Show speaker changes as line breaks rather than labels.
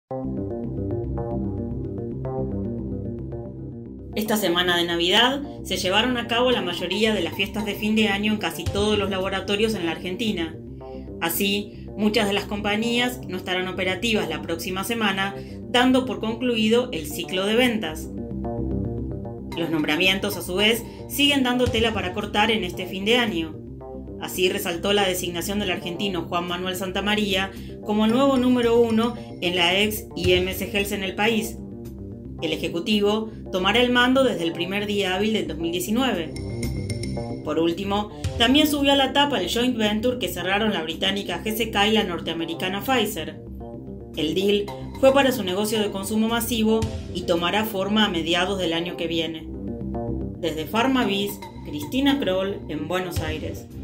Esta semana de Navidad se llevaron a cabo la mayoría de las fiestas de fin de año en casi todos los laboratorios en la Argentina. Así, muchas de las compañías no estarán operativas la próxima semana, dando por concluido el ciclo de ventas. Los nombramientos, a su vez, siguen dando tela para cortar en este fin de año. Así resaltó la designación del argentino Juan Manuel Santamaría como el nuevo número 1 en la ex IMS Health en el país. El ejecutivo tomará el mando desde el primer día hábil del 2019. Por último, también subió a la tapa el joint venture que cerraron la británica GSK y la norteamericana Pfizer. El deal fue para su negocio de consumo masivo y tomará forma a mediados del año que viene. Desde PharmaBiz, Cristina Kroll en Buenos Aires.